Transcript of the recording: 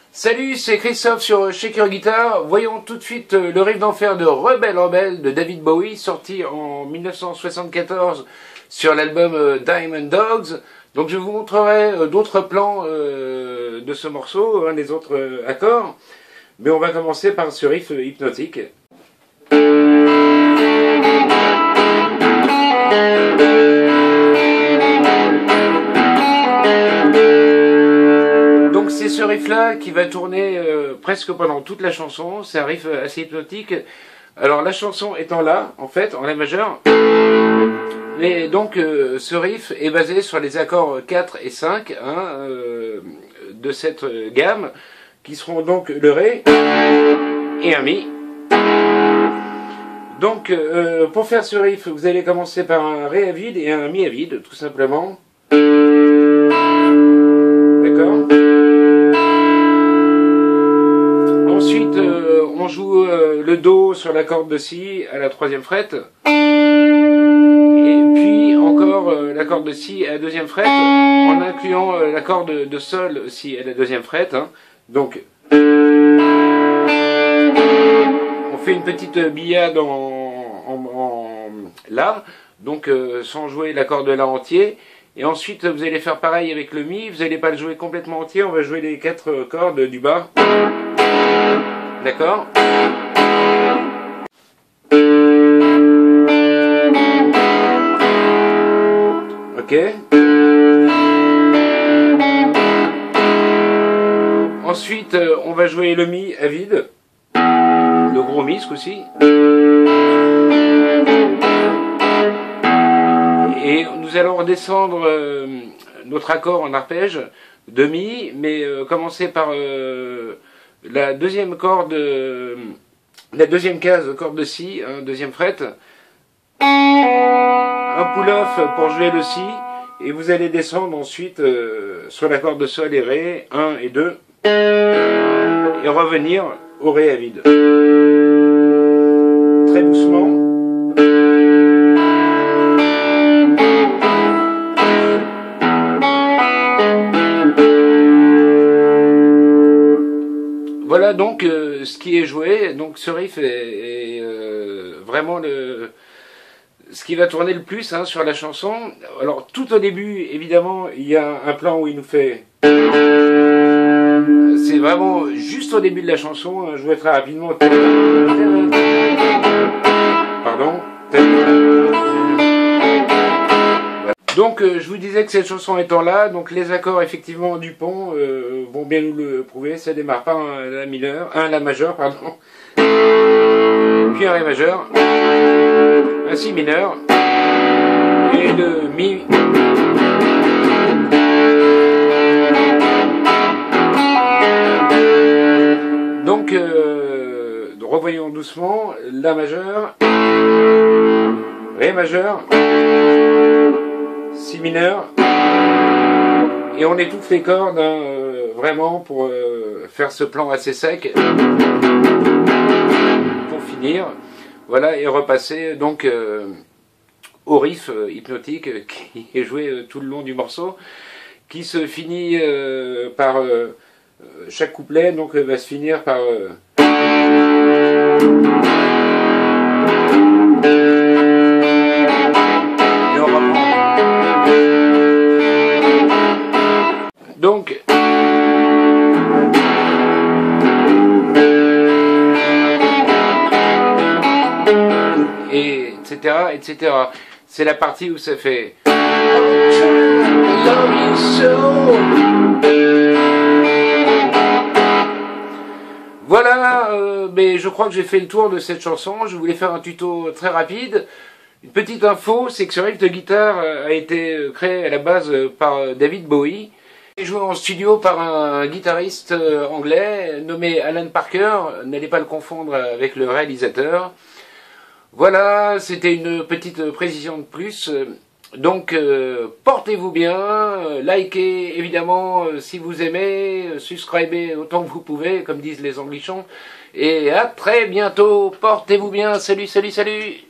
Salut, c'est Christophe sur Shaker Guitar. Voyons tout de suite le riff d'enfer de Rebelle Rebelle de David Bowie, sorti en 1974 sur l'album Diamond Dogs. Donc je vous montrerai d'autres plans de ce morceau, les autres accords. Mais on va commencer par ce riff hypnotique. Donc c'est ce riff là qui va tourner presque pendant toute la chanson. C'est un riff assez hypnotique. Alors la chanson étant là, en fait, en La majeur. Mais donc ce riff est basé sur les accords 4 et 5 de cette gamme, qui seront donc le Ré et un Mi. Donc pour faire ce riff, vous allez commencer par un Ré à vide et un Mi à vide, tout simplement. D'accord. Ensuite, on joue le Do sur la corde de Si à la 3e frette. Et puis encore la corde de Si à la 2e frette, en incluant la corde de Sol aussi à la 2e frette. Donc, on fait une petite billade en La, donc sans jouer l'accord de La entier. Et ensuite, vous allez faire pareil avec le Mi. Vous n'allez pas le jouer complètement entier, on va jouer les 4 cordes du bas. D'accord ? Ok. Ensuite, on va jouer le Mi à vide. Le gros Mi, ce coup-ci. Et nous allons redescendre notre accord en arpège de Mi, mais commencer par la deuxième corde, la deuxième case, corde de Si, deuxième frette. Un pull-off pour jouer le Si, et vous allez descendre ensuite sur la corde de Sol et Ré, 1 et 2, et revenir au Ré à vide. Très doucement. Voilà donc ce qui est joué. Donc ce riff est vraiment ce qui va tourner le plus sur la chanson. Alors tout au début, évidemment, il y a un plan où il nous fait... C'est vraiment juste au début de la chanson, je vais très rapidement... Pardon. Donc je vous disais que cette chanson étant là, donc les accords effectivement du pont vont bien nous le prouver. Ça démarre par un La majeur, pardon, puis un Ré majeur, un Si mineur et le Mi. Donc revoyons doucement La majeur, Ré majeur, Si mineur, et on étouffe les cordes vraiment pour faire ce plan assez sec pour finir, voilà, et repasser donc au riff hypnotique qui est joué tout le long du morceau, qui se finit par chaque couplet, donc va se finir par donc, et etc., etc. C'est la partie où ça fait. Voilà, mais je crois que j'ai fait le tour de cette chanson. Je voulais faire un tuto très rapide. Une petite info, c'est que ce riff de guitare a été créé à la base par David Bowie. Il est joué en studio par un guitariste anglais nommé Alan Parker. N'allez pas le confondre avec le réalisateur. Voilà, c'était une petite précision de plus. Donc, portez-vous bien, likez évidemment si vous aimez, subscribez autant que vous pouvez, comme disent les Anglichons. Et à très bientôt, portez-vous bien, salut, salut, salut!